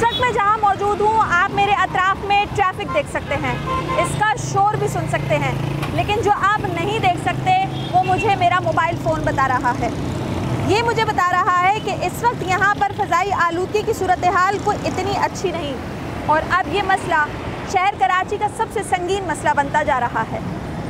इस वक्त मैं जहाँ मौजूद हूँ, आप मेरे अतराफ में ट्रैफिक देख सकते हैं, इसका शोर भी सुन सकते हैं, लेकिन जो आप नहीं देख सकते वो मुझे मेरा मोबाइल फ़ोन बता रहा है। ये मुझे बता रहा है कि इस वक्त यहाँ पर फ़ज़ाई आलूदगी की सूरत हाल कोई इतनी अच्छी नहीं, और अब ये मसला शहर कराची का सबसे संगीन मसला बनता जा रहा है।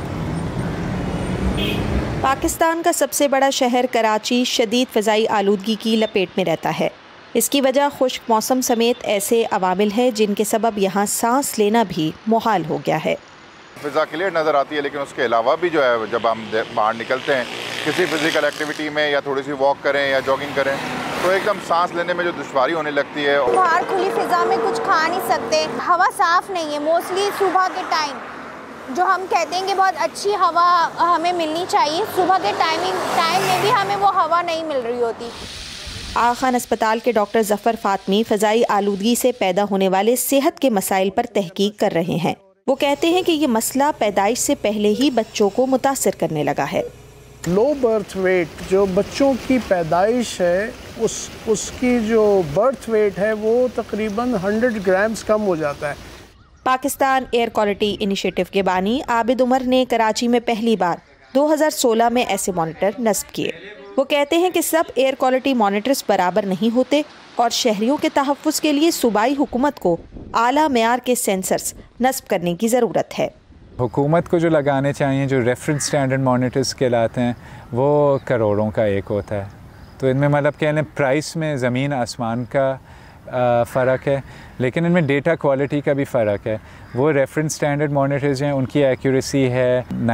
पाकिस्तान का सबसे बड़ा शहर कराची शदीद फ़ज़ाई आलूदगी की लपेट में रहता है। इसकी वजह खुश्क मौसम समेत ऐसे अवामिल है जिनके सबब यहाँ सांस लेना भी मुहाल हो गया है। फ़िज़ा क्लियर नज़र आती है, लेकिन उसके अलावा भी जो है जब हम बाहर निकलते हैं किसी फिज़िकल एक्टिविटी में या थोड़ी सी वॉक करें या जॉगिंग करें तो एकदम सांस लेने में जो दुश्वारी होने लगती है। बाहर खुली फ़िज़ा में कुछ खा नहीं सकते, हवा साफ़ नहीं है। मोस्टली सुबह के टाइम जो हम कहते हैं कि बहुत अच्छी हवा हमें मिलनी चाहिए, सुबह के टाइम में भी हमें वो हवा नहीं मिल रही होती। आगा खान अस्पताल के डॉक्टर ज़फ़र फ़ातमी फ़ज़ाई आलूदगी से पैदा होने वाले सेहत के मसाइल पर तहकीक कर रहे हैं। वो कहते हैं कि ये मसला पैदाइश से पहले ही बच्चों को मुतासिर करने लगा है। लो बर्थ वेट जो बच्चों की पैदाइश है उसकी जो बर्थ वेट है वो तकरीबन 100 ग्राम्स कम हो जाता है। पाकिस्तान एयर क्वालिटी इनिशिएटिव के बानी आबिद उमर ने कराची में पहली बार 2016 में ऐसे मॉनिटर नस्ब किए। वो कहते हैं कि सब एयर क्वालिटी मॉनिटर्स बराबर नहीं होते और शहरियों के तहफ़्फ़ुज़ के लिए सूबाई हुकूमत को आला मेयार के सेंसर्स नस्ब करने की ज़रूरत है। हुकूमत को जो लगाने चाहिए, जो रेफरेंस स्टैंडर्ड मॉनिटर्स कहलाते हैं, वो करोड़ों का एक होता है। तो इनमें मतलब कह लें प्राइस में ज़मीन आसमान का फ़र्क है, लेकिन इनमें डेटा क्वालिटी का भी फ़र्क है। वो रेफरेंस स्टैंडर्ड मॉनिटर्स हैं, उनकी एक्यूरेसी है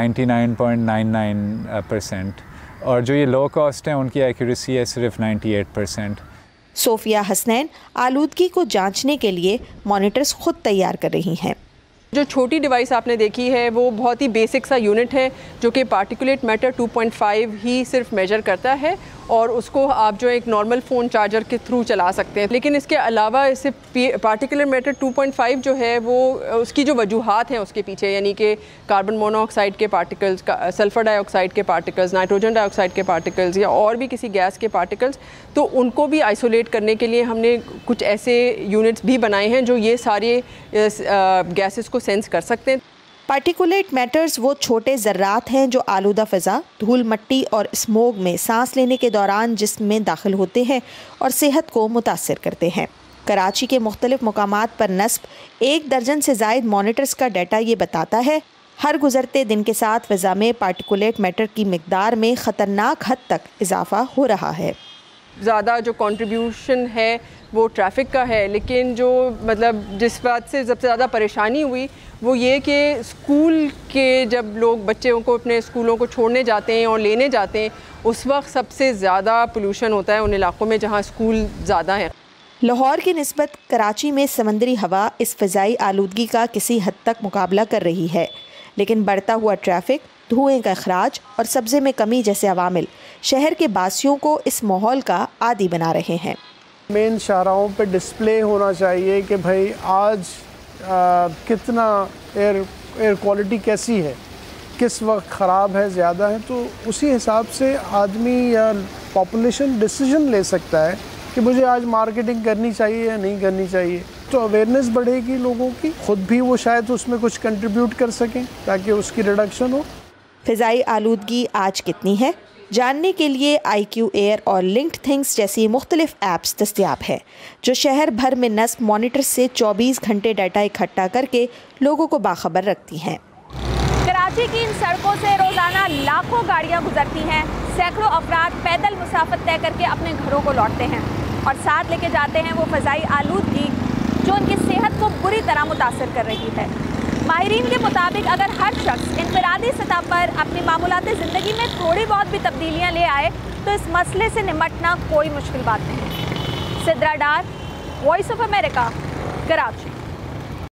99.99% और जो ये लो कॉस्ट हैं उनकी एक्यूरेसी है सिर्फ 98%। सोफिया हसनैन आलूदगी को जांचने के लिए मॉनिटर्स खुद तैयार कर रही हैं। जो छोटी डिवाइस आपने देखी है वो बहुत ही बेसिक सा यूनिट है जो कि पार्टिकुलेट मैटर 2.5 ही सिर्फ मेजर करता है और उसको आप जो एक नॉर्मल फ़ोन चार्जर के थ्रू चला सकते हैं। लेकिन इसके अलावा इससे पार्टिकुलेट मैटर 2.5 जो है वो उसकी जो वजूहात हैं उसके पीछे, यानी कि कार्बन मोनोऑक्साइड के पार्टिकल्स, सल्फ़र डाइऑक्साइड के पार्टिकल्स, नाइट्रोजन डाइऑक्साइड के पार्टिकल्स या और भी किसी गैस के पार्टिकल्स, तो उनको भी आइसोलेट करने के लिए हमने कुछ ऐसे यूनिट्स भी बनाए हैं जो ये सारे गैसेस को सेंस कर सकते हैं। पार्टिकुलेट मैटर्स वो छोटे ज़र्रात हैं जो आलूदा फ़ज़ा, धूल मट्टी और स्मोग में सांस लेने के दौरान जिस्म में दाखिल होते हैं और सेहत को मुतासिर करते हैं। कराची के मुख्तलिफ मकामात पर नस्ब 1 दर्जन से ज़ायद मॉनिटर्स का डाटा ये बताता है हर गुज़रते दिन के साथ फ़ज़ा में पार्टिकुलेट मैटर की मिक़दार में ख़तरनाक हद तक इजाफ़ा हो रहा है। ज़्यादा जो कंट्रीब्यूशन है वो ट्रैफिक का है, लेकिन जो मतलब जिस बात से सबसे ज़्यादा परेशानी हुई वो ये कि स्कूल के जब लोग बच्चों को अपने स्कूलों को छोड़ने जाते हैं और लेने जाते हैं उस वक्त सबसे ज़्यादा पोल्यूशन होता है उन इलाक़ों में जहाँ स्कूल ज़्यादा हैं। लाहौर की निस्बत कराची में समंदरी हवा इस फ़ज़ाई आलूदगी का किसी हद तक मुकाबला कर रही है, लेकिन बढ़ता हुआ ट्रैफिक, धुएँ का अखराज और सब्ज़े में कमी जैसे अवामिल शहर के बासियों को इस माहौल का आदी बना रहे हैं। मेन शाहराहों पे डिस्प्ले होना चाहिए कि भाई आज कितना एयर क्वालिटी कैसी है, किस वक्त ख़राब है, ज़्यादा है, तो उसी हिसाब से आदमी या पॉपुलेशन डिसीजन ले सकता है कि मुझे आज मार्केटिंग करनी चाहिए या नहीं करनी चाहिए। तो अवेयरनेस बढ़ेगी लोगों की, ख़ुद भी वो शायद उसमें कुछ कंट्रीब्यूट कर सकें ताकि उसकी रिडक्शन हो। फ़ज़ाई आलूदगी आज कितनी है जानने के लिए IQ एयर और लिंक्ड थिंग्स जैसी मुख्तलिफ ऐप्स दस्तयाब है जो शहर भर में नस्ब मॉनिटर से 24 घंटे डाटा इकट्ठा करके लोगों को बाखबर रखती हैं। कराची की इन सड़कों से रोज़ाना लाखों गाड़ियाँ गुजरती हैं। सैकड़ों अफराद पैदल मुसाफत तय करके अपने घरों को लौटते हैं और साथ लेके जाते हैं वो फ़ज़ाई आलूदगी जो उनकी सेहत को बुरी तरह मुतासर कर रही है। माहिरीन के मुताबिक अगर हर शख्स इनफरादी सतह पर अपनी मामूलाती ज़िंदगी में थोड़ी बहुत भी तब्दीलियाँ ले आए तो इस मसले से निमटना कोई मुश्किल बात नहीं। Sidra Dar, Voice of America, Karachi.